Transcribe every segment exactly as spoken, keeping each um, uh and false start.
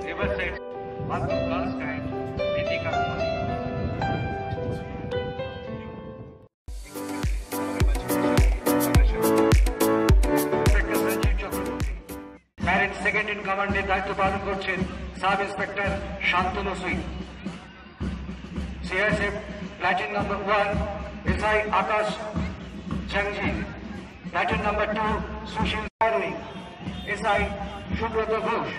Reverse side one to girls time Ritika Kumari. Married second in command এর দায়িত্ব পালন করছেন sub inspector Shantanu Sui. CISF platoon number one SI Akash Changji, platoon number two Sushil Sarui, SI Subrata Ghosh.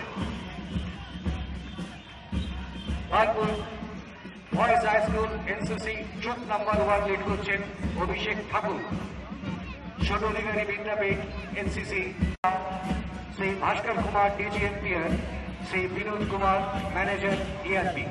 burnpur boys high school NCC troop number one lead করছেন অভিষেক ঠাকুর। ছোট Nigari Vidyapith NCC Shri Bhaskar Kumar DGMPR, Shri Vinod Kumar manager ERP.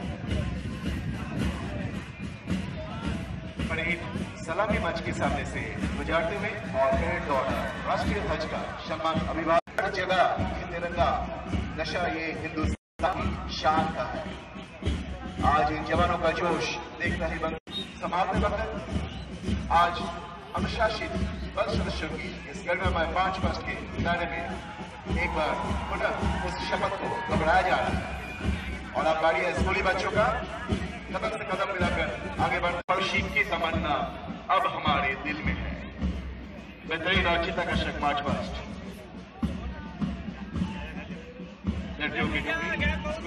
Parade सलामी मंच के सामने से गुजारते हुए और परेड दौरान राष्ट्रीय ध्वज का सम्मान अभिवादन। हर जगह ये तिरंगा नशा ये हिंदुस्तान की शान का है। आज इन जवानों का जोश देखना ही बंद। समाप्त वक्त आज अनुशासित बल सदस्यों की इस गणना पांच वर्ष के दायरे में एक बार पुनः उस शपथ को दोहराया जा रहा है और अब बारी है स्कूली बच्चों का कदम से कदम मिलाकर आगे बढ़। पड़ोसी की तमन्ना अब हमारे दिल में है। बेहतरीन और चित्ताकर्षक मार्च पास्ट लड़कियों की